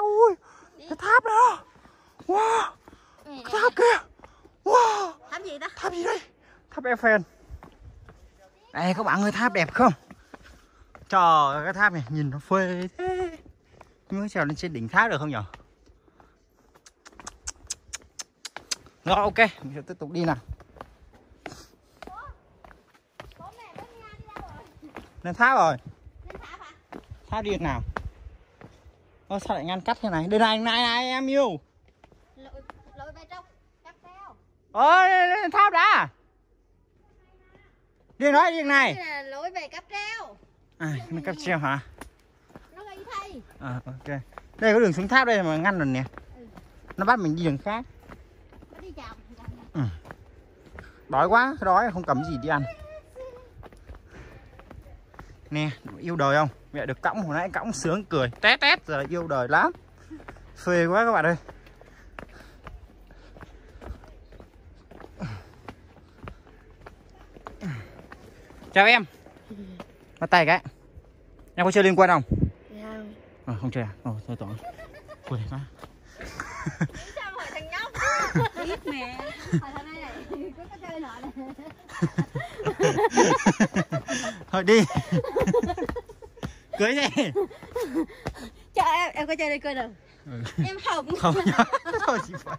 Ui, cái tháp đó. Wow, cái tháp kìa. Wow. Tháp gì đó? Tháp gì đây? Tháp Eiffel. Đây các bạn ơi, tháp đẹp không? Trời ơi, cái tháp này nhìn nó phê thế. Mới trèo lên trên đỉnh tháp được không nhở? Rồi ok, mình sẽ tiếp tục đi nào. Lên tháp rồi. Lên tháp hả? Tháp đi được nào? Ơ sao lại ngăn cắt thế này? Đây này em yêu. Lội về trong cáp treo. Ôi lên tháp đã. Đi nói đi này. Đây là lội về cáp treo. À, nó cáp treo hả? Nó gây thay. À ok. Đây có đường xuống tháp đây mà ngăn rồi nè. Nó bắt mình đi đường khác. Nó đi chậm. Ừ. Đói quá, đói không cầm gì đi ăn. Nè, yêu đời không? Mẹ được cõng hồi nãy cõng sướng cười tét tét giờ yêu đời lắm. Phê quá các bạn ơi. Chào em. Bắt tay cái. Em có chơi Liên Quân không? Không. À, không chơi à? Ồ, thôi tội. Quên quá. Sao hỏi thằng nhóc? Biết mẹ. Hỏi thằng này này, có chơi nọ này. Thôi đi. Cưới đi. Cho em có chơi đây coi đâu. Ừ. Em không. Không nhá. Thôi chị phải.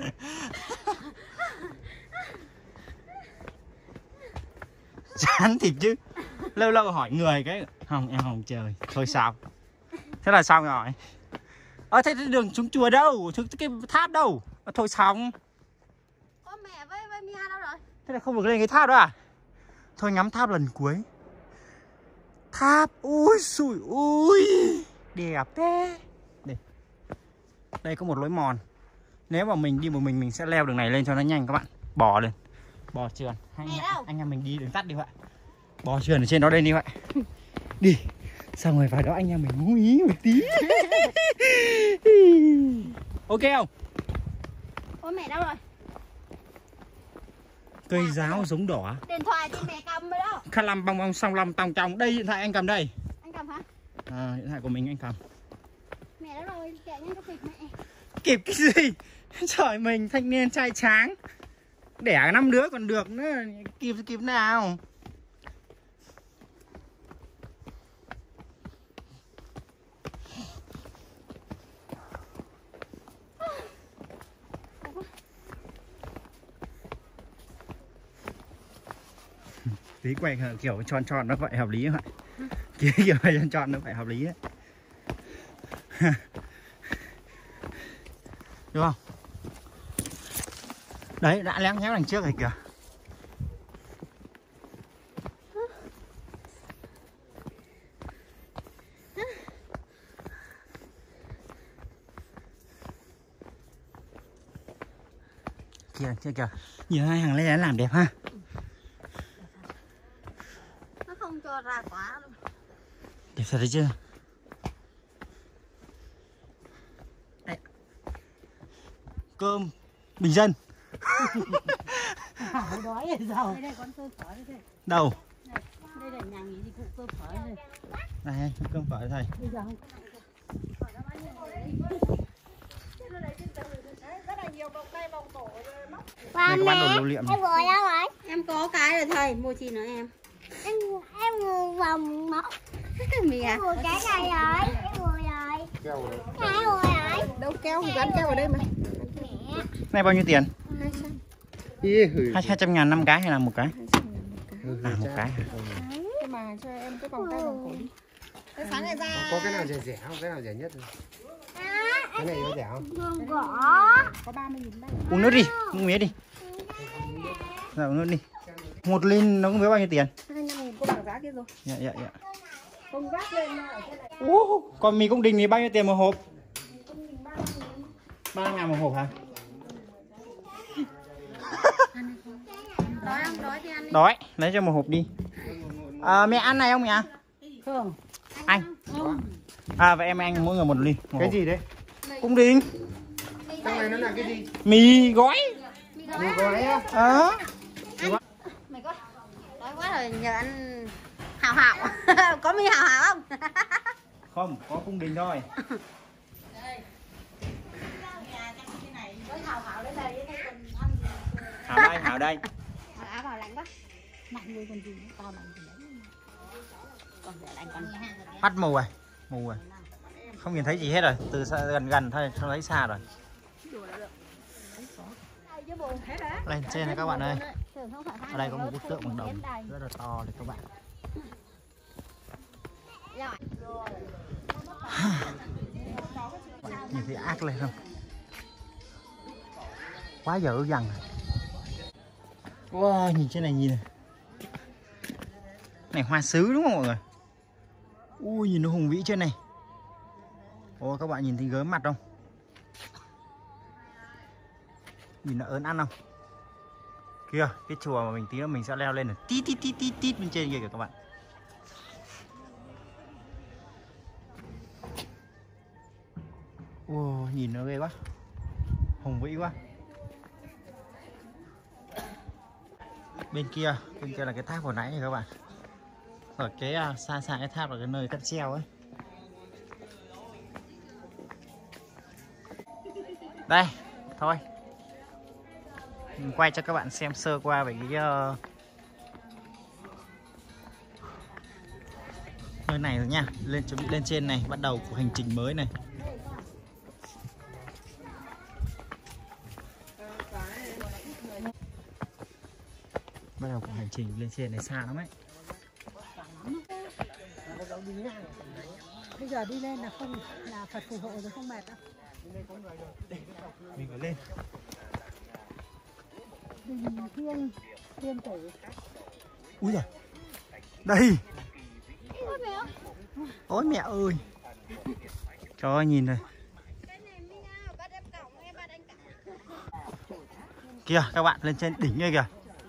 Chán thịt chứ. Lâu lâu hỏi người cái không em không chơi. Thôi sao? Thế là xong rồi. Thế đường xuống chùa đâu? Cái tháp đâu? Thôi xong. Có mẹ với Mia đâu rồi? Thế là không được lên cái tháp đó à? Thôi ngắm tháp lần cuối. Tháp, ui xui ui, đẹp thế. Đây có một lối mòn. Nếu mà mình đi một mình sẽ leo đường này lên cho nó nhanh các bạn. Bò lên. Bò trườn. Anh em mình đi đường tắt đi vậy. Bò trườn ở trên đó đây đi vậy. Đi. Xong rồi vào đó anh em mình ngủ ý một tí. Ok không? Ôi mẹ đâu rồi? Cây giáo giống đỏ. Điện thoại thì mẹ cầm rồi đó. Khăn lăm bong bong song lăm tòng trong. Đây điện thoại anh cầm đây. Anh cầm hả? À, điện thoại của mình anh cầm. Mẹ đâu rồi? Chạy nhanh có kịp mẹ. Kịp cái gì? Trời mình thanh niên trai tráng. Đẻ 5 đứa còn được nữa. Kịp nào? Tí quay kiểu tròn tròn nó vậy hợp lý vậy. Kiểu tròn tròn nó phải hợp lý đấy. Đúng không? Đấy đã léo nhéo đằng trước rồi kìa. Kìa kìa. Nhiều hai hàng lên làm đẹp ha. Nó không cho ra quả luôn. Đẹp thật đấy chưa? Đấy. Cơm bình dân. Đói rồi sao? Đây con cơm phở đây. Đâu? Đây là nhà nghỉ thì cụ cơm phở đây. Này cơm phở thầy. Bây giờ không. Này có bán đồ lưu niệm. Em vừa đâu rồi? Em có cái rồi thầy, mua chi nữa em? Em mua vòng móc. Mì à? Em mua cái này rồi, em mua rồi. Keo rồi. Em mua rồi. Đâu keo thì gắn keo ở đây mà. Mẹ. Này bao nhiêu tiền? 200. 200.000 5 cái hay là một cái? À một cái. Nhưng mà cho em cái vòng tay vòng cổ đi. Cái sáng này ra. Có cái nào rẻ không? Cái nào rẻ nhất? Cái này có rẻ không? Có 30.000 đây. Uống nước đi, uống mía đi. Rồi uống nước đi. Một lon nó có bao nhiêu tiền? 25.000 có bằng giá kia rồi. Dạ. Không vác lên ở trên này. Còn mì cung đình thì bao nhiêu tiền một hộp? 3.000 một hộp hả? Đói không? Đói thì ăn đi. Đói, lấy cho một hộp đi. Mẹ ăn này không mẹ? Không. Anh. Vậy em anh mỗi người một ly. Cái gì đấy? Cung đình. Trong này nó là cái gì? Mì gói. Mì gói á? Mày có đói quá rồi nhờ anh Hào. Có mì Hào không? Không, có cung đình thôi. Hào đây. Áo vào lạnh quá. Lạnh người còn gì to lạnh thì đấy. Còn để lạnh còn Mắt mù rồi. Không nhìn thấy gì hết rồi, từ xa, gần thôi, không thấy xa rồi. Lên trên này các bạn ơi. Ở đây có một bức tượng bằng đồng rất là to này các bạn. Nhìn thấy ác lên không? Quá dữ dằn. Wow, nhìn trên này nhìn này. Này hoa sứ đúng không mọi người? Ui, nhìn nó hùng vĩ trên này. Ôi, các bạn nhìn thấy gớm mặt không? Nhìn nó ớn ăn không? Kìa, cái chùa mà mình tí nữa mình sẽ leo lên này. Tít bên trên kia kìa các bạn. Wow, nhìn nó ghê quá. Hùng vĩ quá. Bên kia là cái tháp hồi nãy này các bạn. Ở cái xa cái tháp là cái nơi cáp treo ấy. Đây, thôi mình quay cho các bạn xem sơ qua về cái nơi này rồi nha. Chuẩn bị lên trên này, bắt đầu của hành trình mới này. Bắt đầu cuộc hành trình lên trên này xa lắm ấy. bây giờ đi lên là không là Phật phù hộ rồi không mệt đâu. Mình phải lên. Đình thiên tử. Úi giời. Đây. Ôi mẹ ơi. Trời ơi nhìn này. Kìa các bạn, lên trên đỉnh kia kìa.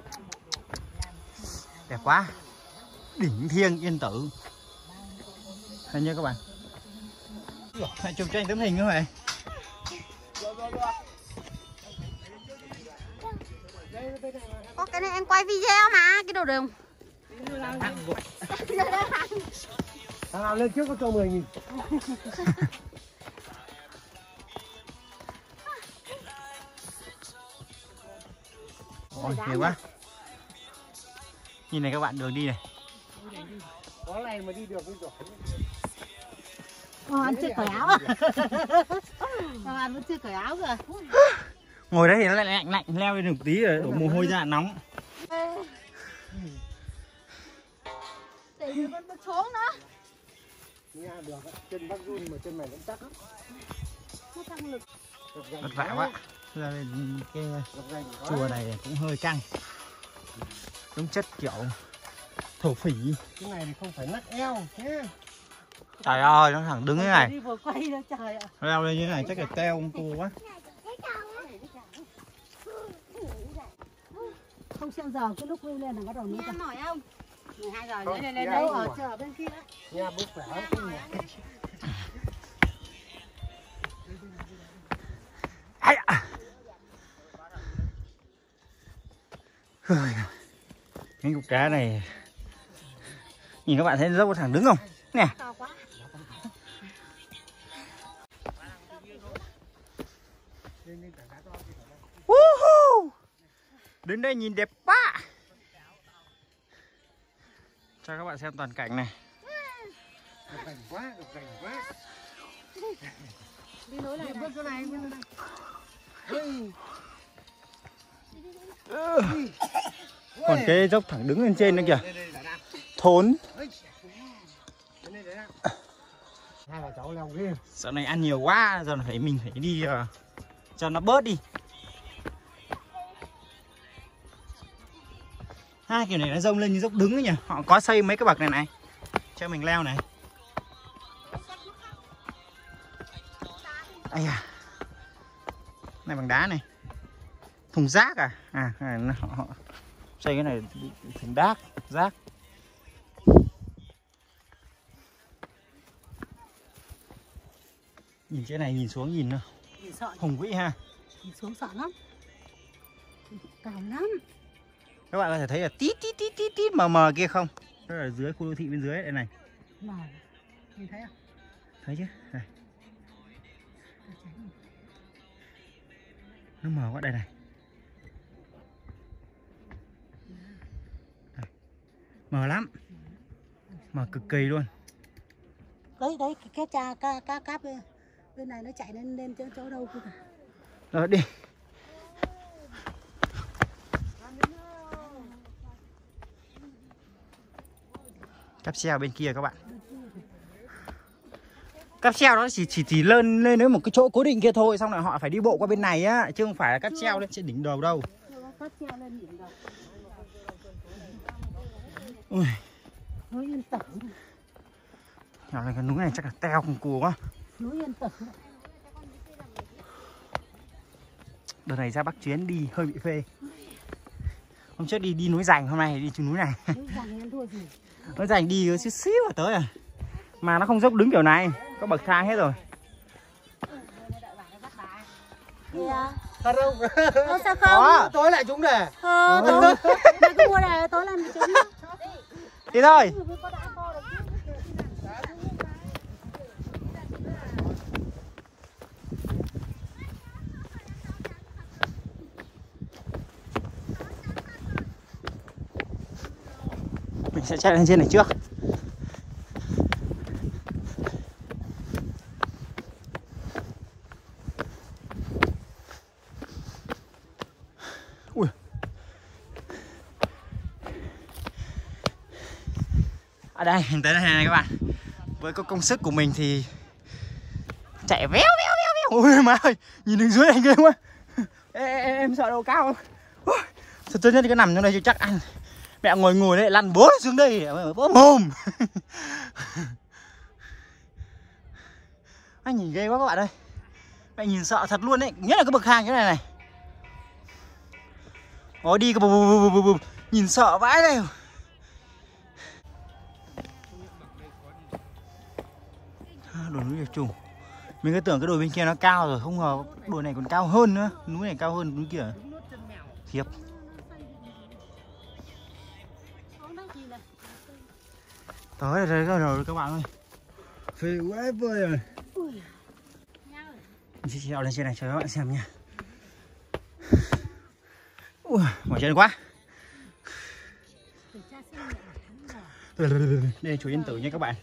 Đẹp quá. Đỉnh Thiêng Yên Tử. Thấy chưa các bạn? Hãy chụp cho anh tấm hình nữa vậy. Có cái này em quay video mà, cái đồ đường. Thằng nào lên trước có cho 10.000. Ôi ghê quá. Nhìn này các bạn, đường đi này. Có này mà đi được cũng giỏi. Anh chưa cởi áo. Anh vẫn chưa cởi áo kìa. Ngồi đấy thì nó lại lạnh leo lên một tí rồi đổ mồ hôi ra nóng. Để mình vẫn bước xuống nữa. Nghe được, chân bác run mà chân mày vẫn chắc lắm. Nó tăng lực. Vất vả quá. Ra lên cái chùa này cũng hơi căng. Đúng chất kiểu thổ phỉ. Cái này thì không phải nắc eo nhé. Trời ơi, nó thẳng đứng thế này. Đi vừa quay đó trời ạ. Leo lên như thế này chắc là teo ông cô quá. Không xem giờ cái lúc lên là bắt đầu nữa. Em nổi không? 12 giờ nữa lên đâu ở chờ bên kia đó. Nha bố khỏe không nhỉ? Cái cục cá này nhìn các bạn thấy dốc thẳng đứng không? Nè. Đến đây nhìn đẹp quá. Cho các bạn xem toàn cảnh này. Gặp cảnh quá. Đi nối lại bước chỗ này. Còn cái dốc thẳng đứng lên trên nữa kìa. Thốn. Hai bà cháu leo ghê. Dạo này ăn nhiều quá, giờ mình phải đi cho nó bớt đi. Hai kiểu này nó rông lên như dốc đứng ấy nhỉ. Họ có xây mấy cái bậc này này cho mình leo này. Ây da. Này bằng đá này. Thùng rác à? Họ xây cái này thùng rác. Nhìn cái này nhìn xuống nhìn nó hùng vĩ ha. Nhìn xuống sợ lắm. Cao lắm. Các bạn có thể thấy là tít mờ kia không? Đó là dưới khu đô thị bên dưới đây này. Mờ. Nhìn thấy không? Thấy chứ? Này. Nó mờ quá đây này. Mở lắm. Mở cực kỳ luôn. Đấy cái cá cáp bên này nó chạy lên chỗ đâu cơ. Rồi đi. Cáp treo bên kia các bạn. Cáp treo nó chỉ lên đến một cái chỗ cố định kia thôi, xong rồi họ phải đi bộ qua bên này á, chứ không phải là cáp treo lên trên đỉnh đầu đâu. Ui. Núi Yên Tử. Nhỏ này cái núi này chắc là teo cùng cua quá. Núi Yên Tử. Đợt này ra Bắc chuyến đi hơi bị phê. Hôm trước đi núi Rành, hôm nay đi chung núi này. Núi Rành em thua gì? Núi Rành đi chút xíu là tới à. Mà nó không dốc đứng kiểu này, có bậc thang hết rồi. Thật không? Sao không? Tối lại chúng nè. Tối. Mày cứ mua này, tối làm chúng. Đi thôi. Mình sẽ chạy lên trên này trước. Ui. Ở đây, mình tới đây này các bạn. Với công sức của mình thì chạy véo. Ôi má ơi, nhìn đứng dưới này ghê quá. Em sợ độ cao không? Thật tốt nhất thì cứ nằm trong đây cho chắc ăn. Mẹ ngồi đấy lăn bố xuống đây bố mồm. Anh nhìn ghê quá các bạn ơi. Mẹ nhìn sợ thật luôn đấy, nhất là cái bậc thang như này này. Ôi đi cái bùm. Nhìn sợ vãi đây. Đồi núi Điệp Trùng. Mình cứ tưởng cái đồi bên kia nó cao rồi, không ngờ đồi này còn cao hơn nữa. Núi này cao hơn núi kia. Thiệp. Tới rồi các bạn ơi. Phê quá vơi rồi. Mình sẽ trèo lên trên này cho các bạn xem nha. Ui, mỏi chân quá. Đây là chùa Yên Tử nha các bạn.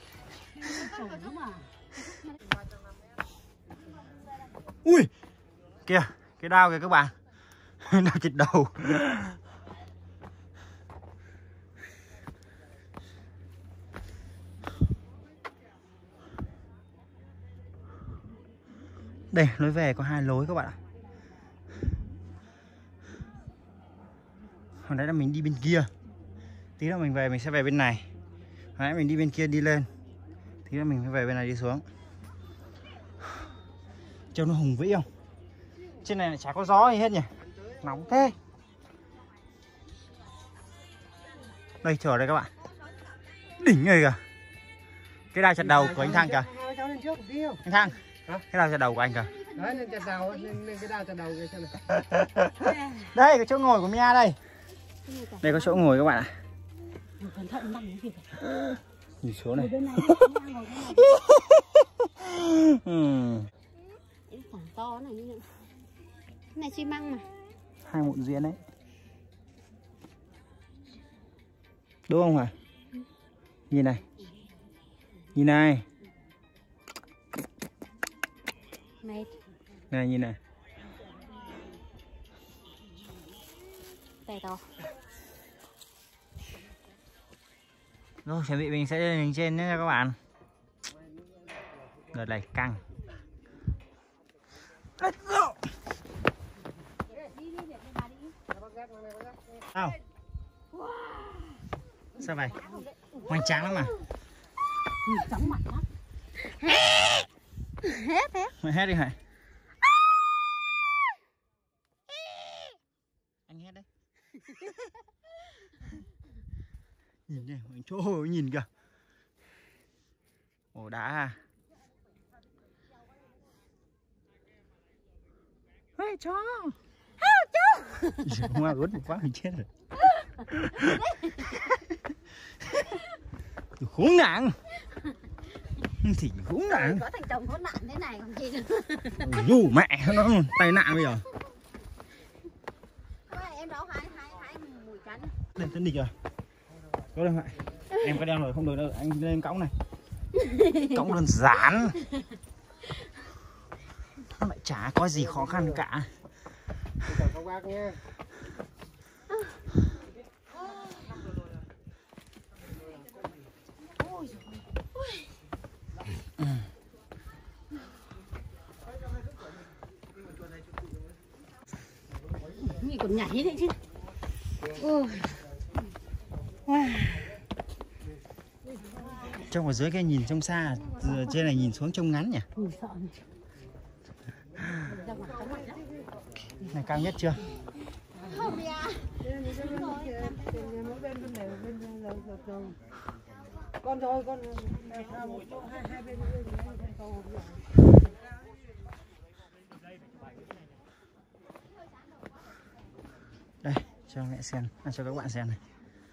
Ui, kìa, cái đao kìa các bạn. Đao chích đầu. Đây, lối về có 2 lối các bạn ạ. Hồi nãy là mình đi bên kia. Tí nữa mình về mình sẽ về bên này. Hồi nãy mình đi bên kia đi lên. Tí nữa mình phải về bên này đi xuống. Trông nó hùng vĩ không? Trên này chả có gió gì hết nhỉ? Nóng thế. Đây, chờ đây các bạn. Đỉnh người kìa. Cái đao chặt đầu của anh Thăng kìa. Anh Thăng, cái đao chặt đầu của anh kìa. Đấy, lên chặt đầu, lên cái đao chặt đầu kia xem này. Đây, cái chỗ ngồi của Mia đây. Đây có chỗ ngồi các bạn ạ. Cẩn thận nằm kìa. Nhìn số này. Khoảng to này như này. Cái này xi măng mà. 2 mụn diễn đấy. Đúng không hả? Nhìn này. Nhìn này. Này nhìn này. Tay to. Rồi chuẩn bị mình sẽ lên trên nha các bạn. Đợt này căng. Let's go. Nào. Sao vậy? Hoành tráng lắm mà. Chóng mặt lắm. Hết thế. Mày hét đi hả? Anh hét đấy. Nhìn này, chỗ nhìn kìa. Ồ đã à. Ê chó. Chó. Hoa ướt một quá mình chết rồi. Khốn nạn. Thì khốn nạn. Có thằng chồng khốn nạn thế này còn gì nữa. Dù mẹ nó tai nạn bây giờ. Em đó hai mùi cắn. Lên tên địch rồi. Có điện thoại. Em có đeo rồi không được đâu, anh lên cõng này. Cõng đơn giản. Nó lại chả có gì khó khăn cả. Chào các bác nhé. Mình còn nhảy đấy chứ. Trông ở dưới cái nhìn trông xa, trên này nhìn xuống trông ngắn nhỉ? Này cao nhất chưa? Con rồi, con hai bên đây cho mẹ xem, cho các bạn xem này.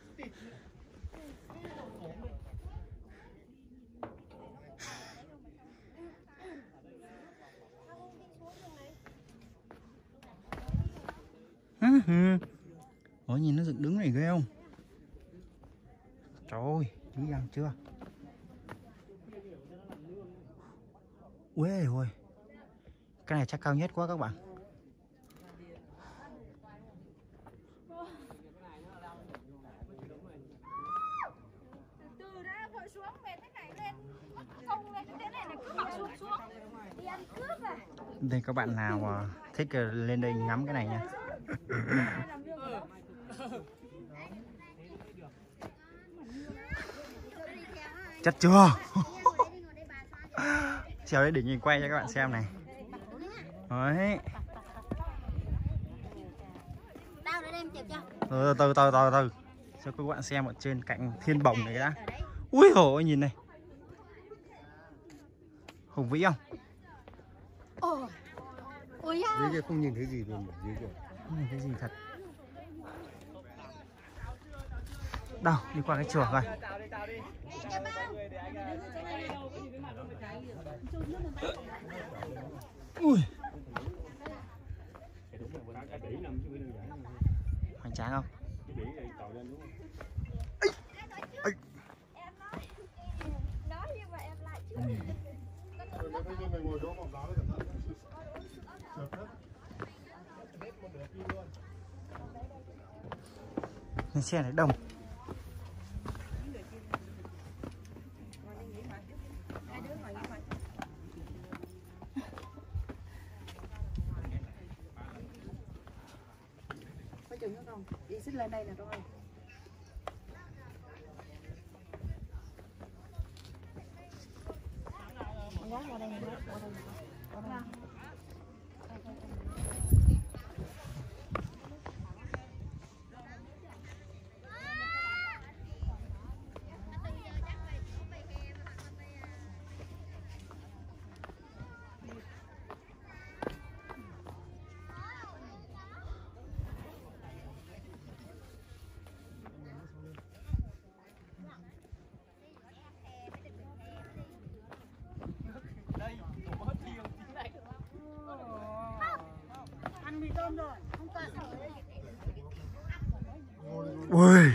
Ôi nhìn nó dựng đứng này ghê không? Trời ơi, dữ dằn chưa? Ui ôi, cái này chắc cao nhất quá các bạn. Đây các bạn nào thích lên đây ngắm cái này nha. Chắc chưa? Trèo đấy để nhìn quay cho các bạn xem này. Đấy. Từ cho các bạn xem ở trên cạnh thiên bồng này đã. Ui dồi nhìn này. Hùng vĩ không? Dưới kia không nhìn thấy gì luôn, dưới kia. Không nhìn thấy gì thật. Đâu, đi qua cái chuồng coi. Ui. Hoành tráng không? Nên xe này đông. đi xích lên đây nè con ơi. Ui.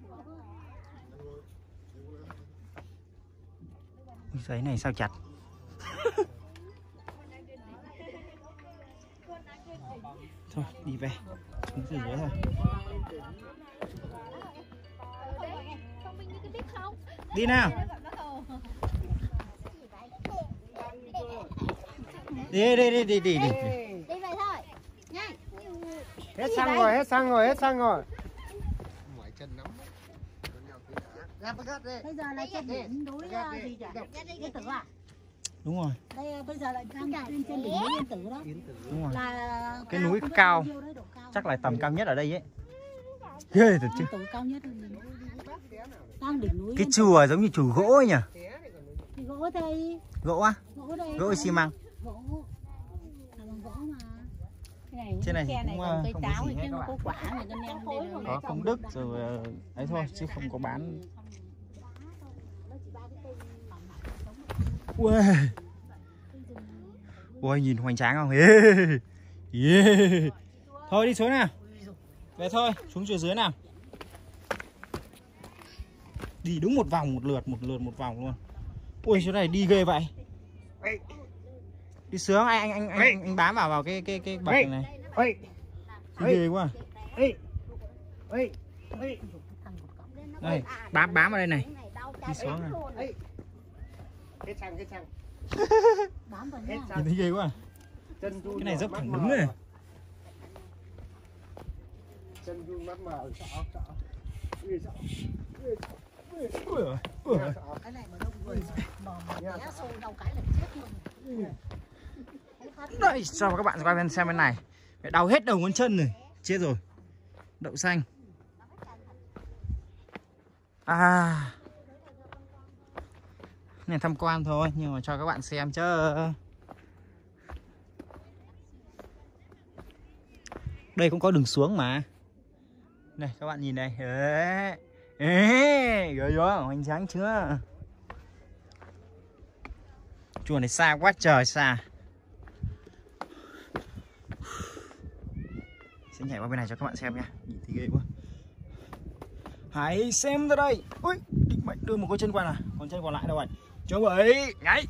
Giấy này sao chặt. Thôi đi về. Xuống dưới thôi. Đi nào. Đi. Đi về thôi. Nhanh. Hết xăng rồi. Mỏi chân lắm. Bây giờ là trên đỉnh núi gì nhỉ? Yên Tử à? Đúng rồi. Đây bây giờ lại đang trên đỉnh núi Yên Tử đó. Đúng rồi. Là cái núi cao. Chắc là tầm cao nhất ở đây ấy. Ghê thật chứ. Cao nhất đang đỉnh núi. Cái chùa giống như chùa gỗ ấy nhỉ? Gỗ đây. Gỗ á? Gỗ đây. Gỗ xi măng. Gỗ. Là bằng gỗ mà. Trên này thì cũng cây không táo có gì hết chứ các có bạn. quả người ta ném đây. Có công đức rồi ấy thôi chứ không có bán. Ui. Ui nhìn hoành tráng không? Thôi đi xuống nào. Về thôi, xuống chùa dưới nào. Đi đúng một vòng một vòng luôn. Ui chỗ này đi ghê vậy. Đi sướng anh bám vào cái bậc này. Đi ghê quá. Đây, bám vào đây này. Đi xuống này. Hết xăng. Nhìn thấy ghê quá. Cái này dốc thẳng đứng này. Chân run mắt mở sợ. Cái này mà đông người bò nhá sôi đâu cái là chết luôn. Đây, cho các bạn quay bên xem bên này. Mẹ đau hết đầu ngón chân rồi. Chết rồi. Đậu xanh. Này tham quan thôi nhưng mà cho các bạn xem chứ. Đây cũng có đường xuống mà. Này các bạn nhìn đây. Rồi hoành tráng chưa? Chùa này xa quá trời xa. Sẽ nhảy qua bên này cho các bạn xem nha. Nhìn thì ghê quá. Hãy xem ra đây. Ui, định mệnh đưa một con chân qua nào. Còn chân còn lại đâu rồi? Chuẩn bị nhảy.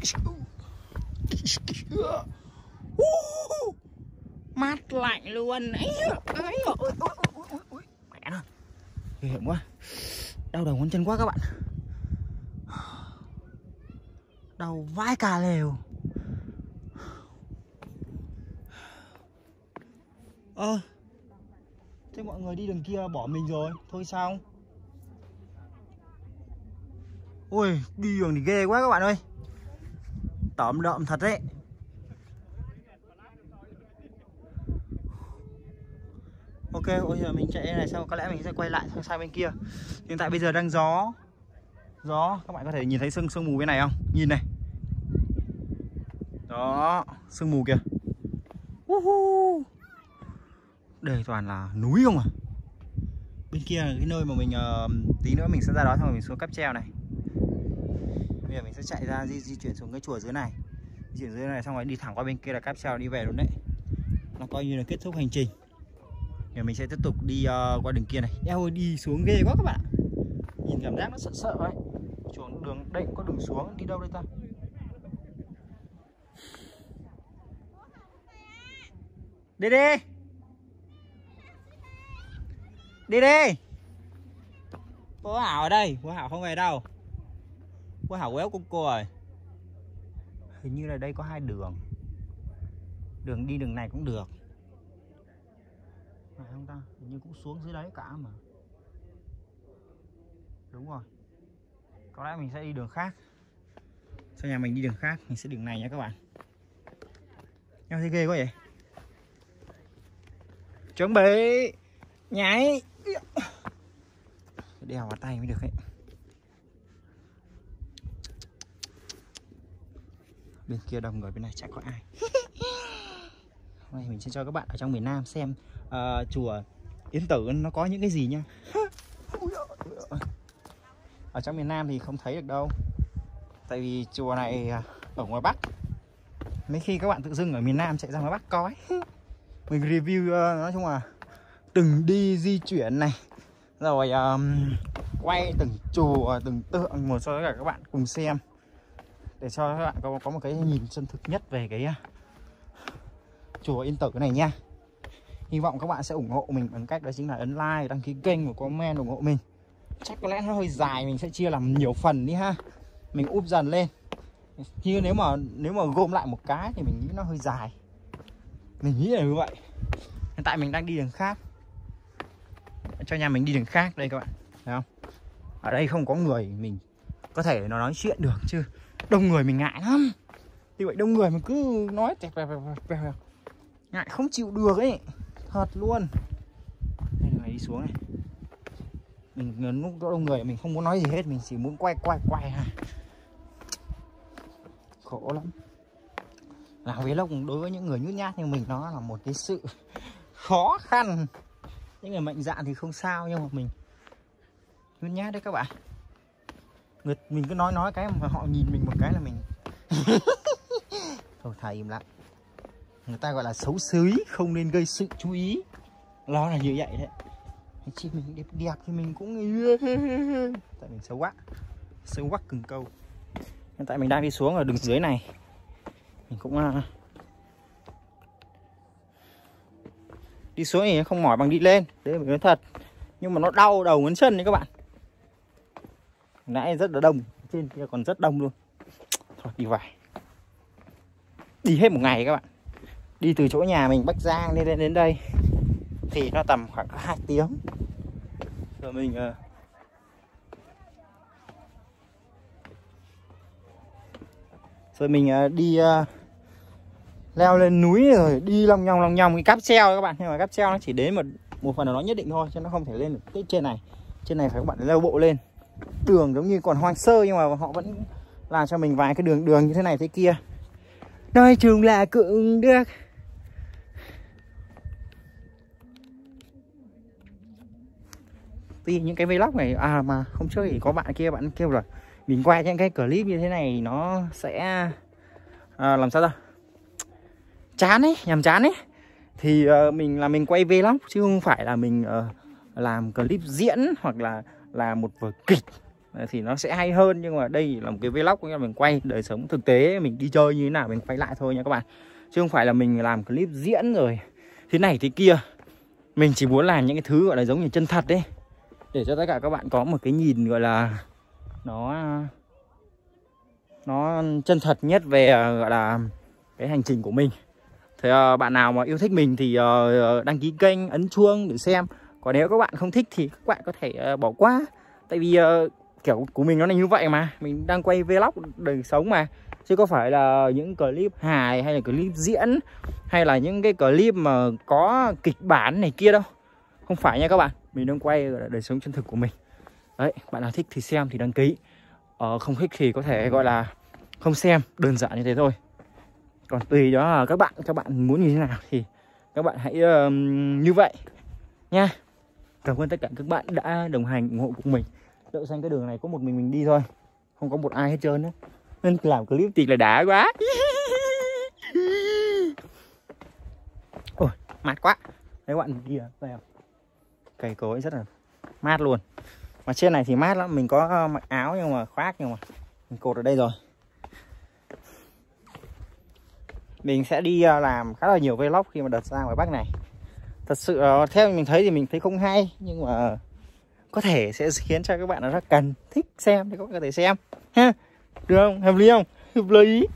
Mát lạnh luôn. Mẹ nó. Ghê hiểm quá. Đau đầu ngón chân quá các bạn. Đau vãi cả lều. Thế mọi người đi đường kia bỏ mình rồi. Thôi sao? Ui, đi đường thì ghê quá các bạn ơi. Tóm đậm thật đấy. Ok, ôi giờ mình chạy này xong có lẽ mình sẽ quay lại sang bên kia. Hiện tại bây giờ đang gió. Các bạn có thể nhìn thấy sương mù bên này không? Nhìn này. Đó, sương mù kìa. Đây toàn là núi không à. Bên kia là cái nơi mà mình tí nữa mình sẽ ra đó xong rồi mình xuống cáp treo này. Bây giờ mình sẽ chạy ra di chuyển xuống cái chùa dưới này. Di chuyển dưới này xong rồi đi thẳng qua bên kia là cáp treo đi về luôn đấy. Nó coi như là kết thúc hành trình. Giờ mình sẽ tiếp tục đi qua đường kia này. Eo ơi đi xuống ghê quá các bạn ạ. Nhìn cảm giác nó sợ ấy. Xuống đường đây cũng có đường xuống, đi đâu đây ta? Đi đi. Đi đi. Bố Hảo ở đây, bố Hảo không về đâu. Bố Hảo quéo cô rồi. Hình như là đây có hai đường. Đường đi đường này cũng được. Phải không ta? Hình như cũng xuống dưới đấy cả mà. Đúng rồi. Có lẽ mình sẽ đi đường khác. Sau nhà mình đi đường khác, mình sẽ đường này nha các bạn. Em thấy ghê quá vậy. Chuẩn bị nhảy. Đeo vào tay mới được ấy. Bên kia đông người, bên này chẳng có ai. Hôm nay mình sẽ cho các bạn ở trong miền Nam xem chùa Yên Tử nó có những cái gì nha. Ở trong miền Nam thì không thấy được đâu. Tại vì chùa này ở ngoài Bắc. Mấy khi các bạn tự dưng ở miền Nam chạy ra ngoài Bắc coi. Mình review nói chung là từng đi di chuyển này. Rồi quay từng chùa, từng tượng một cho tất cả các bạn cùng xem. Để cho các bạn có một cái nhìn chân thực nhất về cái chùa Yên Tử này nha. Hy vọng các bạn sẽ ủng hộ mình bằng cách đó chính là ấn like, đăng ký kênh và comment ủng hộ mình. Chắc có lẽ nó hơi dài, mình sẽ chia làm nhiều phần đi ha. Mình úp dần lên. Chứ nếu mà gom lại một cái thì mình nghĩ nó hơi dài. Mình nghĩ là như vậy. Hiện tại mình đang đi đường khác. Cho nhà mình đi đường khác đây các bạn. Thấy không? Ở đây không có người mình có thể nó nói chuyện được chứ. Đông người mình ngại lắm. Thì vậy đông người mà cứ nói ngại không chịu được ấy. Thật luôn. Đây là đi xuống này. Mình lúc đông người mình không muốn nói gì hết, mình chỉ muốn quay ha. Khổ lắm. Làm vlog đối với những người nhút nhát như mình nó là một cái sự khó khăn. Những người mạnh dạn thì không sao, nhưng mà mình nhút nhát đấy các bạn. Mình cứ nói cái mà họ nhìn mình một cái là mình thôi thầy im lặng. Người ta gọi là xấu xí, không nên gây sự chú ý. Nó là như vậy đấy. Chị mình đẹp thì mình cũng tại mình xấu quắc cần câu. Hiện tại mình đang đi xuống ở đường dưới này, mình cũng đi xuống thì không mỏi bằng đi lên, đấy mình nói thật, nhưng mà nó đau đầu ngón chân đấy các bạn. Nãy rất là đông, trên kia còn rất đông luôn. Thôi đi vài, đi hết một ngày các bạn, đi từ chỗ nhà mình Bắc Giang đến đây thì nó tầm khoảng 2 tiếng rồi mình đi leo lên núi rồi đi long nhong cái cáp treo các bạn. Nhưng mà cáp treo nó chỉ đến một phần nào đó nhất định thôi, chứ nó không thể lên được cái trên này. Trên này phải các bạn leo bộ lên, đường giống như còn hoang sơ nhưng mà họ vẫn làm cho mình vài cái đường như thế này thế kia, nói chung là cũng được. Tuy những cái vlog này mà hôm trước thì có bạn kia bạn kêu rồi mình quay những cái clip như thế này nó sẽ làm sao ta, chán ấy, nhàm chán ấy, thì mình quay vlog chứ không phải là mình làm clip diễn hoặc là một vở kịch thì nó sẽ hay hơn. Nhưng mà đây là một cái vlog của mình quay đời sống thực tế, mình đi chơi như thế nào mình quay lại thôi nha các bạn, chứ không phải là mình làm clip diễn rồi thế này thế kia. Mình chỉ muốn làm những cái thứ gọi là giống như chân thật đấy, để cho tất cả các bạn có một cái nhìn gọi là nó chân thật nhất về gọi là cái hành trình của mình. Thì bạn nào mà yêu thích mình thì đăng ký kênh, ấn chuông để xem. Còn nếu các bạn không thích thì các bạn có thể bỏ qua. Tại vì kiểu của mình nó là như vậy mà, mình đang quay vlog đời sống mà, chứ có phải là những clip hài hay là clip diễn hay là những cái clip mà có kịch bản này kia đâu. Không phải nha các bạn, mình đang quay đời sống chân thực của mình. Đấy, bạn nào thích thì xem thì đăng ký, không thích thì có thể gọi là không xem, đơn giản như thế thôi. Còn tùy đó là các bạn muốn như thế nào thì các bạn hãy như vậy nha. Cảm ơn tất cả các bạn đã đồng hành ủng hộ cùng mình. Đậu xanh cái đường này có một mình đi thôi, không có một ai hết trơn á, nên làm clip thì là đã quá. Ôi mát quá đấy các bạn kìa, thấy không? Cây cối rất là mát luôn. Mà trên này thì mát lắm, mình có mặc áo nhưng mà khoác, nhưng mà mình cột ở đây rồi. Mình sẽ đi làm khá là nhiều vlog khi mà đợt ra ngoài Bắc này. Thật sự theo mình thấy thì mình thấy không hay, nhưng mà có thể sẽ khiến cho các bạn nó rất cần thích xem thì các bạn có thể xem ha. Được không? Hợp lý không? Hợp lý.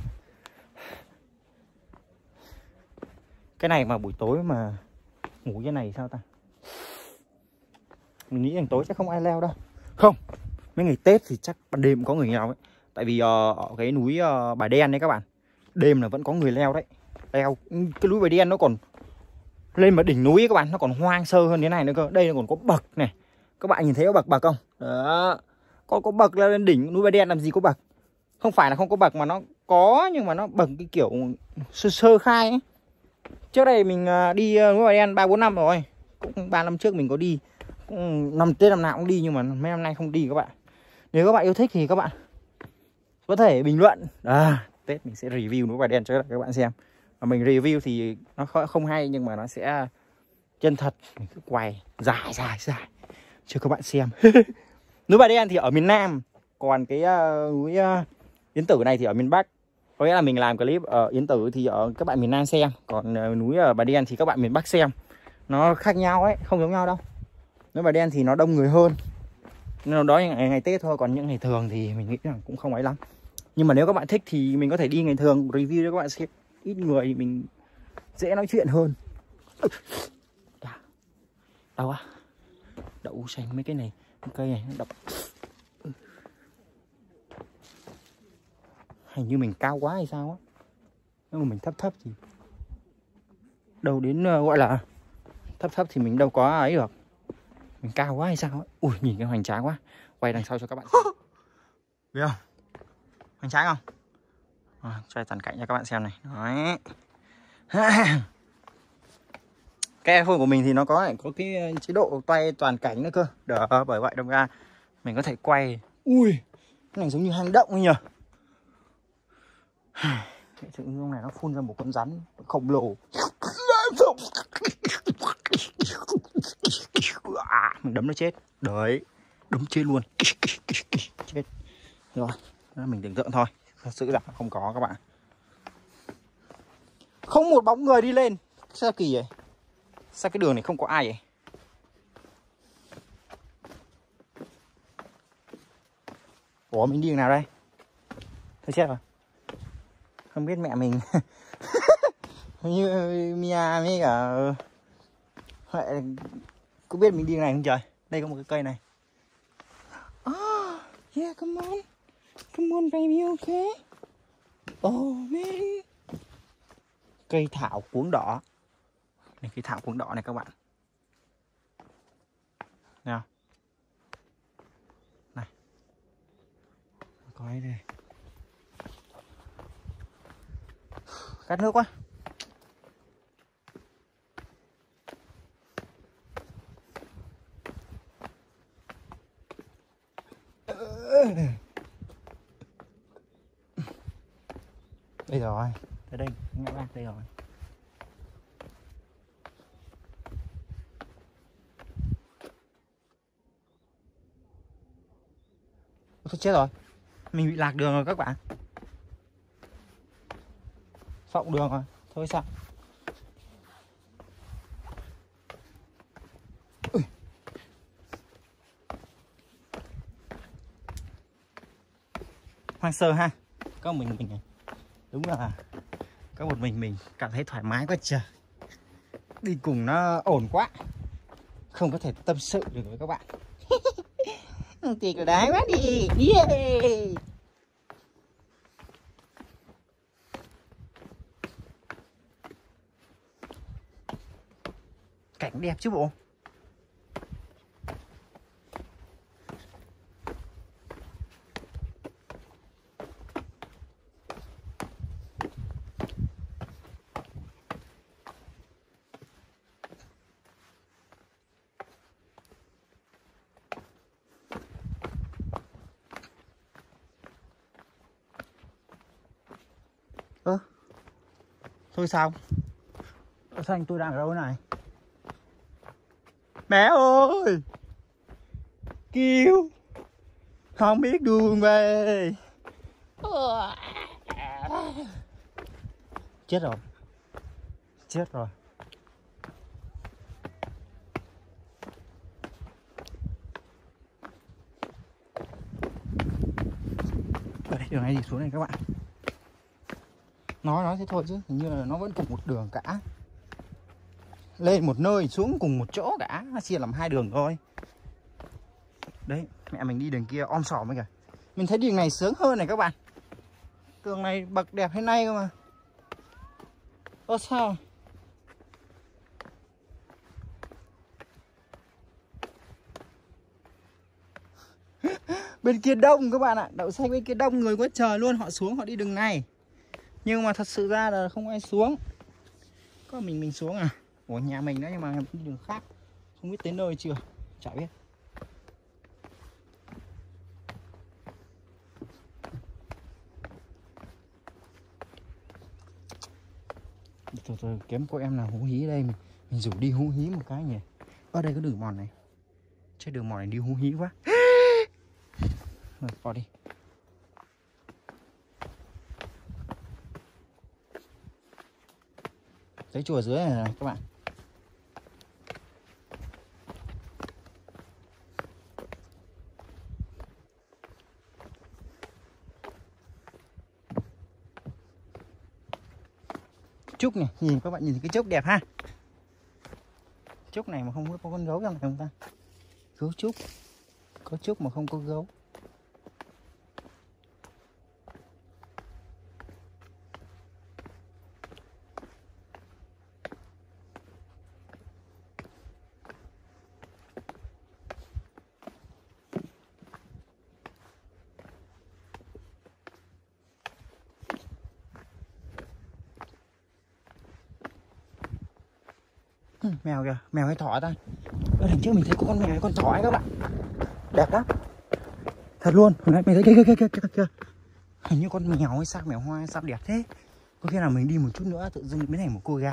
Cái này mà buổi tối mà ngủ như này sao ta? Mình nghĩ rằng tối chắc không ai leo đâu. Không, mấy ngày Tết thì chắc ban đêm có người leo ấy. Tại vì ở cái núi Bà Đen đấy các bạn, đêm là vẫn có người leo đấy. Leo cái núi Bà Đen nó còn lên mà đỉnh núi ấy các bạn, nó còn hoang sơ hơn thế này nữa cơ. Đây nó còn có bậc này. Các bạn nhìn thấy có bậc không? Đó. Có bậc leo lên đỉnh núi Bà Đen làm gì có bậc. Không phải là không có bậc mà nó có, nhưng mà nó bậc cái kiểu sơ khai ấy. Trước đây mình đi núi Bà Đen 3-4 năm rồi. Cũng 3 năm trước mình có đi. Năm Tết năm nào cũng đi, nhưng mà mấy năm nay không đi các bạn. Nếu các bạn yêu thích thì các bạn có thể bình luận. Tết mình sẽ review núi Bà Đen cho các bạn xem. Mà mình review thì nó không hay, nhưng mà nó sẽ chân thật. Mình cứ quay dài cho các bạn xem. Núi Bà Đen thì ở miền Nam, còn cái núi Yến Tử này thì ở miền Bắc. Có nghĩa là mình làm clip ở Yến Tử thì ở các bạn miền Nam xem, còn núi Bà Đen thì các bạn miền Bắc xem. Nó khác nhau ấy, không giống nhau đâu. Núi Bà Đen thì nó đông người hơn, nên đó những ngày Tết thôi, còn những ngày thường thì mình nghĩ là cũng không ấy lắm. Nhưng mà nếu các bạn thích thì mình có thể đi ngày thường review cho các bạn xem. Ít người thì mình dễ nói chuyện hơn. Đau á. Đậu xanh mấy cái này, cây này nó đập. Hình như mình cao quá hay sao á. Nhưng mà mình thấp thì đâu đến gọi là thấp thì mình đâu có ấy được. Mình cao quá hay sao ấy. Ui nhìn cái hoành tráng quá. Quay đằng sau cho các bạn xem. Biết không? Hoành tráng không? Cho toàn cảnh cho các bạn xem này. Đấy. Cái iPhone của mình thì nó có cái chế độ quay toàn cảnh nữa cơ. Đó, bởi vậy đâm ra mình có thể quay. Ui, cái này giống như hang động ấy nhỉ. Tự nhiên lúc này nó phun ra một con rắn khổng lồ. Mình đấm nó chết. Đấy. Đúng chết luôn. Chết. Rồi, đó là mình tưởng tượng thôi. Thật sự là không có các bạn. Không một bóng người đi lên. Sao kỳ vậy? Sao cái đường này không có ai vậy? Ủa mình đi đường nào đây? Thôi chết rồi. Không biết mẹ mình. Như Mia với cả có biết mình đi đường này không trời? Đây có một cái cây này. Oh, yeah, come on. Come on baby, okay. Oh man. Cây thảo cuống đỏ. Này, cây thảo cuống đỏ này các bạn. Nào. Này. Có ấy đây. Khát nước quá. Đây rồi, tới đây, ngã ba đây rồi. Thôi chết rồi, mình bị lạc đường rồi các bạn. Phọng đường rồi, thôi sao? Ui. Hoang sơ ha, có mình này. Đúng là có một mình cảm thấy thoải mái quá trời. Đi cùng nó ổn quá. Không có thể tâm sự được với các bạn. Thì cứ đái quá đi. Yeah. Cảnh đẹp chứ bộ. Thôi sao? Xanh tôi đang ở đâu này? Mẹ ơi! Kêu! Không biết đường về. Chết rồi. Chết rồi. Ở đây đường này đi xuống này các bạn. Nói thế thôi chứ hình như là nó vẫn cùng một đường cả. Lên một nơi xuống cùng một chỗ cả. Nó chia làm hai đường thôi. Đấy, mẹ mình đi đường kia om sòm ấy kìa. Mình thấy đường này sướng hơn này các bạn. Đường này bậc đẹp thế này cơ mà. Ơ sao? Bên kia đông các bạn ạ. Đậu xanh bên kia đông người quá trời luôn. Họ xuống họ đi đường này. Nhưng mà thật sự ra là không ai xuống. Có mình xuống à. Ủa nhà mình đó nhưng mà đi đường khác. Không biết tới nơi chưa. Chả biết. Thôi kiếm cô em nào hú hí đây. Mình rủ đi hú hí một cái nhỉ. Ở đây có đường mòn này. Chứ đường mòn này đi hú hí quá. Rồi vào đi. Thấy chùa dưới này, này các bạn. Trúc này, nhìn các bạn nhìn cái trúc đẹp ha. Trúc này mà không có con gấu trong này không ta? Gấu trúc. Có trúc mà không có gấu. Mèo kìa, mèo hay thỏ ta. Ở đằng trước mình thấy có con mèo hay con thỏ ấy các bạn. Đẹp lắm. Thật luôn, hồi nãy mình thấy kìa. Hình như con mèo hay sao, mèo hoa hay sao đẹp thế. Có khi nào mình đi một chút nữa tự dưng biến thành một cô gái.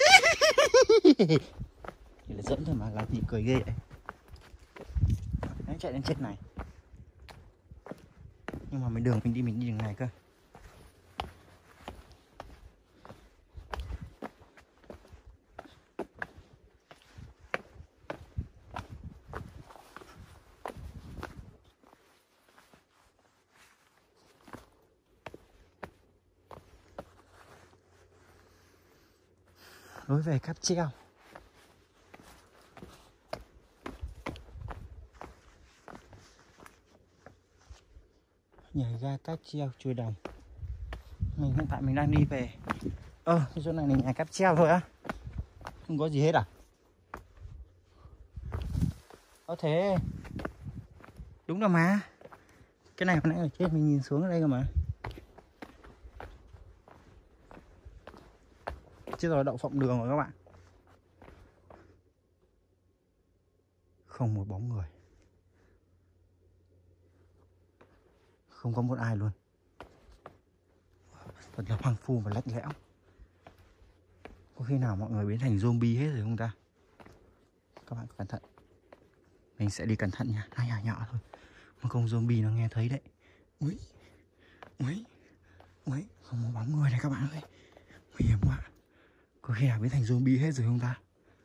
Chỉ là dẫn thôi mà, làm gì cười ghê vậy. hãy chạy lên trên này. Nhưng mà mình đi đường này cơ. Lối về cáp treo. Nhà ga cáp treo Chùa Đồng. Hiện tại mình đang đi về. Cái chỗ này là nhà cáp treo thôi á. Không có gì hết à? Thế đúng rồi mà. Cái này hồi nãy ở trên mình nhìn xuống ở đây cơ mà. Chứ rồi đậu phộng đường rồi các bạn. Không một bóng người. Không có một ai luôn. Thật là hoang vu và lạnh lẽo. Có khi nào mọi người biến thành zombie hết rồi không ta? Các bạn cẩn thận. Mình sẽ đi cẩn thận nha. Nó nhỏ nhỏ thôi. Một con zombie nó nghe thấy đấy. Ui. Không có bóng người này các bạn ơi. Nguy hiểm quá. Có khi nào biến thành zombie hết rồi không ta?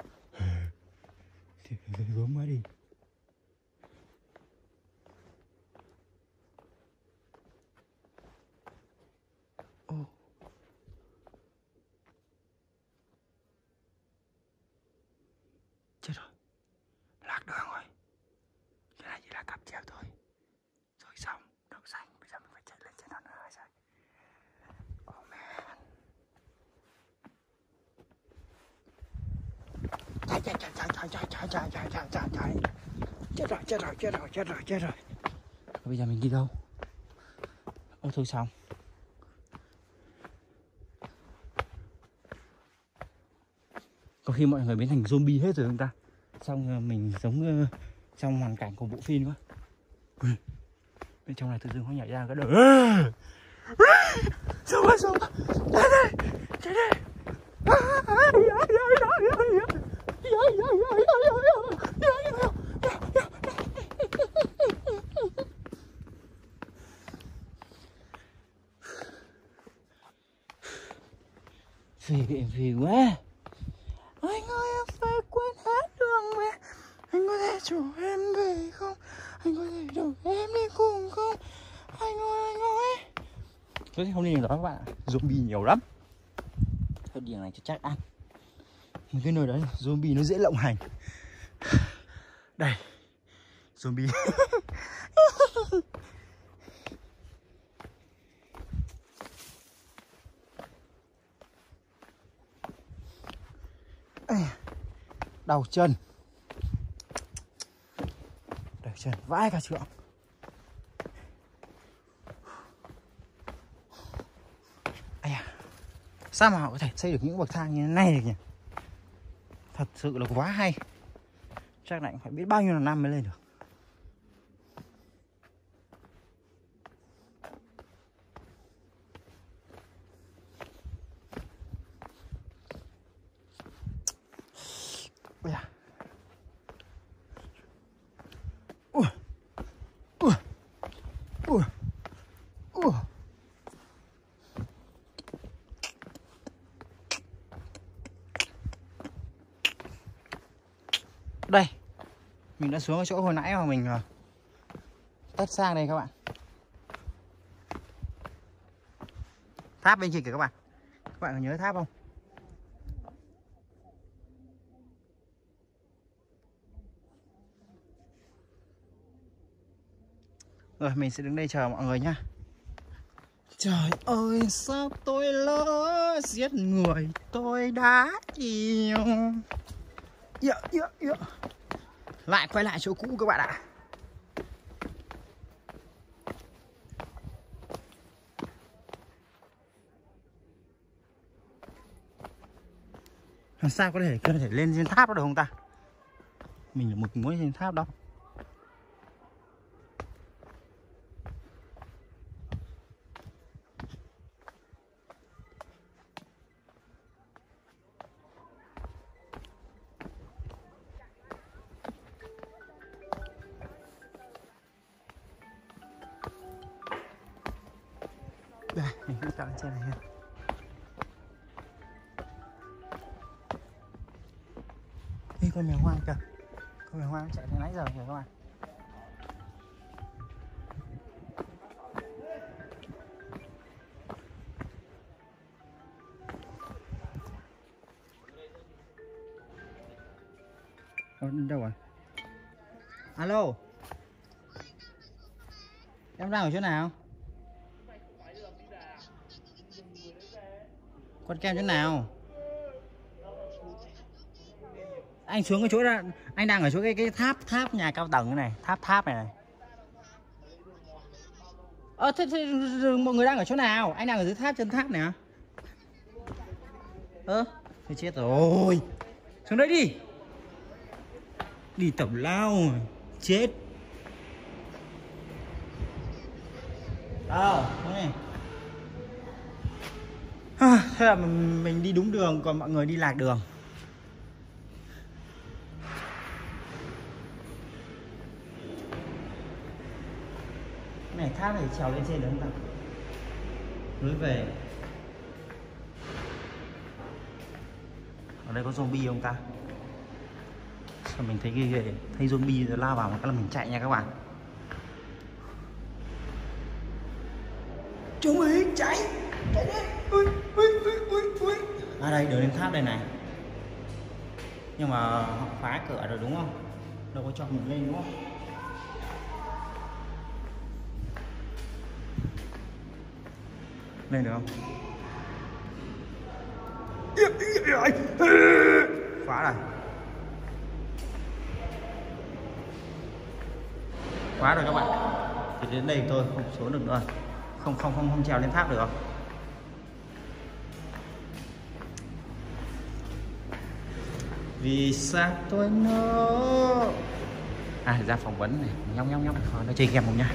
Thì ghê gớm quá đi. Chết rồi. Lạc đường rồi. Cái này chỉ là cáp treo thôi. Rồi xong, đậu xanh. Bây giờ mình phải chạy lên trên đó nữa rồi. Oh man. Chạy. Chết rồi. Bây giờ mình đi đâu? Thôi xong. Có khi mọi người biến thành zombie hết rồi không ta? Xong mình giống trong hoàn cảnh của bộ phim quá. Bên trong này tự dưng nó nhảy ra cái đầu. Sao rồi? Chạy đây. Phì quá. Anh ơi, em phải quên hết đường về. Anh có thể chở em về không? Anh có thể chở em đi cùng không? Anh ơi. Tôi không đi đường đó các bạn ạ. Zombie nhiều lắm. Thôi đường này chắc ăn. Cái nơi đấy zombie nó dễ lộng hành. Đây. Zombie. Đau chân vãi cả trượng. Sao mà họ có thể xây được những bậc thang như thế này được nhỉ? Thật sự là quá hay. Chắc lại phải biết bao nhiêu là năm mới lên được. Đây, mình đã xuống ở chỗ hồi nãy mà mình tắt sang đây các bạn. Tháp bên kia kìa các bạn. Các bạn có nhớ tháp không? Rồi mình sẽ đứng đây chờ mọi người nhá. Trời ơi sao tôi lỡ giết người tôi đã yêu. Lại quay lại chỗ cũ các bạn ạ. Làm sao có thể lên trên tháp đó được không ta? Mình là một muốn trên tháp đâu. Mình cũng chọn trên này. Ê, con mèo hoang kìa. Con mèo hoang chạy từ nãy giờ kìa các bạn. Đâu rồi? Alo. Em đang ở chỗ nào? Con kem chỗ nào? Anh xuống cái chỗ đó, anh đang ở chỗ cái tháp nhà cao tầng này, tháp này. Thế mọi người đang ở chỗ nào? Anh đang ở dưới chân tháp này hả? Thì chết rồi. Xuống đây đi. Đi tẩu lao rồi. Chết. Này. Thế là mình đi đúng đường, còn mọi người đi lạc đường. Này tháp này trèo lên trên được không ta? Lối về. Ở đây có zombie không ta? Sao mình thấy ghê, thấy zombie rồi lao vào một cái là mình chạy nha các bạn. Chúng mình chạy đi. Ui. Đây đường lên tháp đây này. Nhưng mà họ phá cửa rồi đúng không? Đâu có cho mình lên đúng không? Lên được không? Khóa rồi. Khóa rồi các bạn. Thì đến đây thôi, không xuống được nữa. Không trèo lên tháp được. Vì sao tôi nó ra phỏng vấn này, nhong nó chơi game không nha.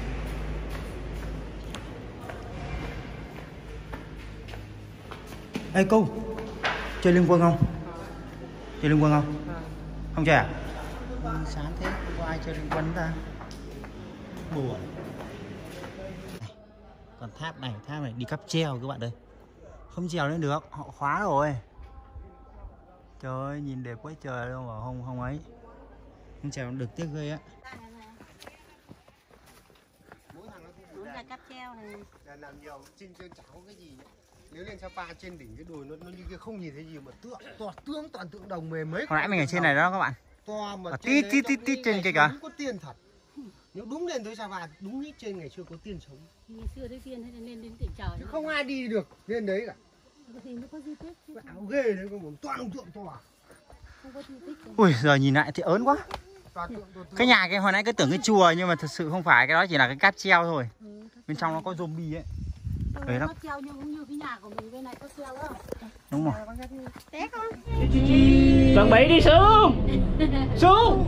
Ê cô, chơi Liên Quân không? Chơi Liên Quân không? Không chơi à? Sáng thế, không có ai chơi Liên Quân ta. Buồn. Còn tháp này đi cáp treo các bạn ơi. Không trèo lên được, họ khóa rồi. Trời ơi, nhìn đẹp quá trời luôn mà không ấy. Không trèo được tiếc ghê á. Đúng là cáp treo này. Làm nhiều trên chả có cái gì nhỉ? Nếu lên Sapa trên đỉnh cái đồi nó như kia không nhìn thấy gì mà toàn tượng đồng mềm mấy. Hồi nãy mình ở trên này đó các bạn. To mà tít trên kia kìa. Có tiền thật. Nếu đúng lên tới Sapa đúng như trên ngày xưa có tiên sống. Ngày xưa thấy tiên thế nên đến tỉnh trời. Chứ không ai đi được lên đấy cả. Thì nó có di tích chứ. Áo ghê đấy, có một toàn ông tượng to. Không có di tích. Ui giờ nhìn lại thì ớn quá. Cái nhà cái hồi nãy cứ tưởng cái chùa nhưng mà thật sự không phải, cái đó chỉ là cái cáp treo thôi. Bên trong nó có zombie ấy. Đấy Cáp treo nhưng cũng như cái nhà của mình bên này cáp treo đó. Đúng rồi. Té không? Chuẩn bị đi xuống. Xuống.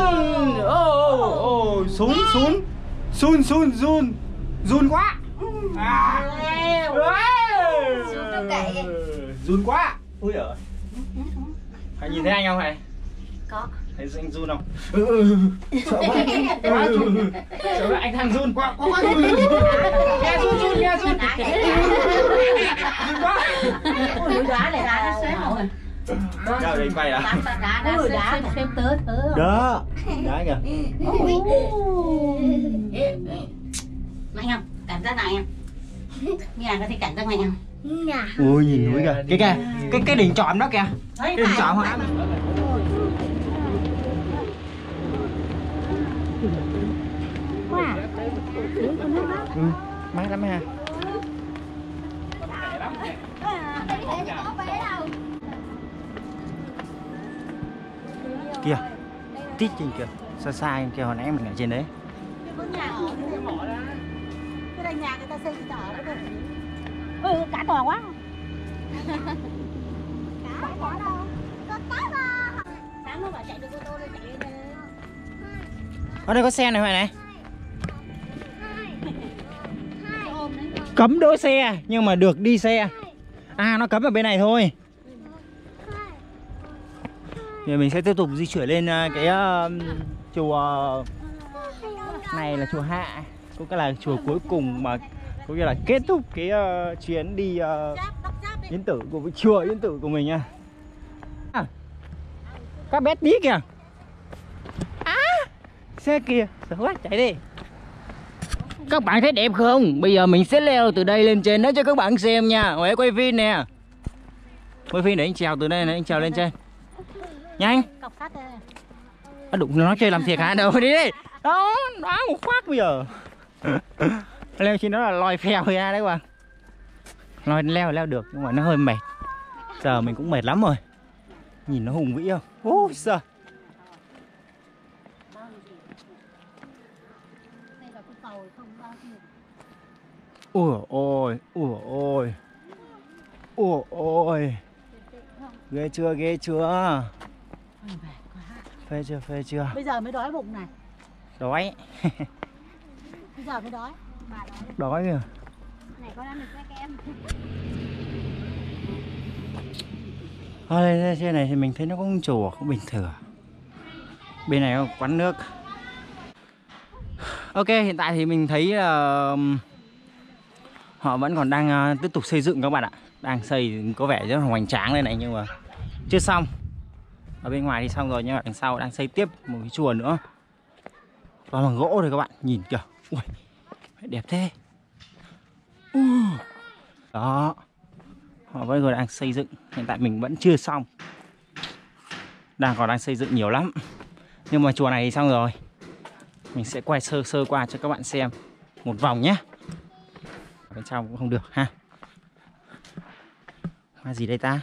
Xuống. Run quá. Xuống đâu kệ. Run quá. Ui giời. Hãy nhìn thấy anh không này? Có. Thấy anh run không? Sợ quá. Sợ quá anh thằng run quá. Nghe run. Run quá. Ui đá này đá nó xếp rồi. Đâu đây quay à? Đá xếp tớ. Đó. Đá kìa. Mạnh không? Cảm giác này em. Nhà có thấy cảm giác mạnh không? Nhà. Ui nhìn núi kìa. Cái đỉnh trọm đó kìa. Cái đỉnh trọm hồi nãy. Wow. Mát lắm ha. Kìa. Tít trên kìa. Xa kìa, hồi nãy mình ở trên đấy. Có nhà ở cái đây nhà người ta xây ở đó cơ. Cá to quá. Cá có đâu. Có cá mà. Sáng nó bảo chạy được ô tô lên chạy lên. Ở đây có xe này Hoài này. Cấm đỗ xe nhưng mà được đi xe. Nó cấm ở bên này thôi. Giờ mình sẽ tiếp tục di chuyển lên cái chùa này là chùa Hạ, cũng là chùa cuối cùng mà cũng như là kết thúc cái chuyến đi Yên Tử của chùa Yên Tử của mình nha. Các bé tí kìa. Xe kìa, sợ quá, chạy đi. Các bạn thấy đẹp không? Bây giờ mình sẽ leo từ đây lên trên đó cho các bạn xem nha. Huệ quay phim nè. Quay phim để anh trèo từ đây này, anh trèo lên trên. Nhanh. Cọc sắt đây. Đụng nó chơi làm thiệt hả? Đâu đi đi. Đó, nó một phát bây giờ. Leo trên đó là lòi phèo ra đấy các bạn. Leo được nhưng mà nó hơi mệt. Giờ mình cũng mệt lắm rồi. Nhìn nó hùng vĩ không? Ôi giời. Ủa ôi, ủa ôi. Ủa ôi. Ghê chưa, ghê chưa? Phê chưa, phê chưa? Bây giờ mới đói bụng này. Đói. Bây giờ mới đói. Đói kìa. Này con ăn được cái kem. Ở trên này thì mình thấy nó cũng chùa, cũng bình thường. Bên này có quán nước. Ok, hiện tại thì mình thấy họ vẫn còn đang tiếp tục xây dựng các bạn ạ. Đang xây có vẻ rất là hoành tráng đây này nhưng mà chưa xong. Ở bên ngoài thì xong rồi nhưng mà đằng sau đang xây tiếp một cái chùa nữa. Toàn bằng gỗ thôi các bạn, nhìn kìa. Ui, đẹp thế. Đó. Họ vẫn còn đang xây dựng. Hiện tại mình vẫn chưa xong. Đang xây dựng nhiều lắm. Nhưng mà chùa này thì xong rồi. Mình sẽ quay sơ qua cho các bạn xem một vòng nhé. Ở bên trong cũng không được ha. Hoa gì đây ta?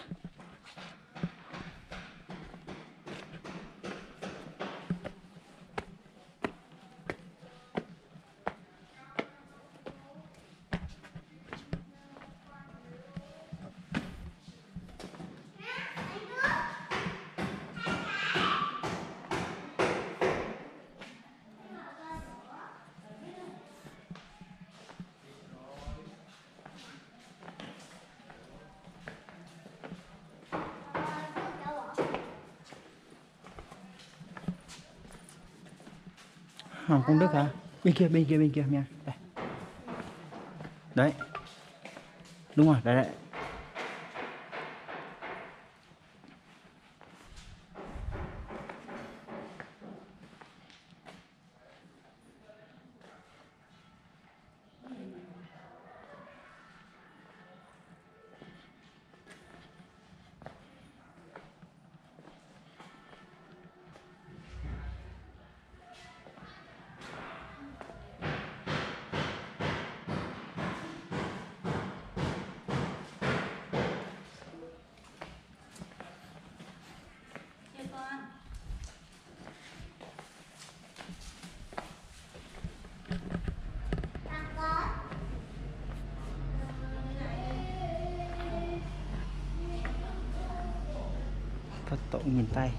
Hòm công đức hả? Bên kia nha. Đây. Đấy. Đúng rồi, đấy. Phật tổ miền Tây.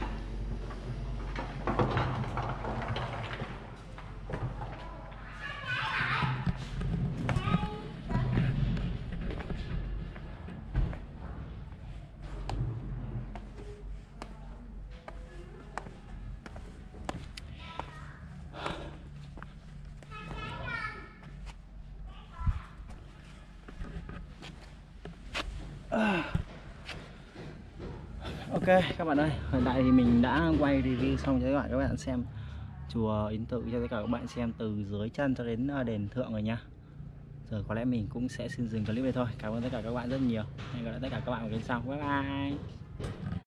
Ok các bạn ơi, hiện tại thì mình đã quay review xong cho các bạn xem chùa Yên Tử cho tất cả các bạn xem từ dưới chân cho đến đền thượng rồi nha. Giờ có lẽ mình cũng sẽ xin dừng clip đây thôi. Cảm ơn tất cả các bạn rất nhiều. Hẹn gặp lại tất cả các bạn ở kênh sau. Bye bye.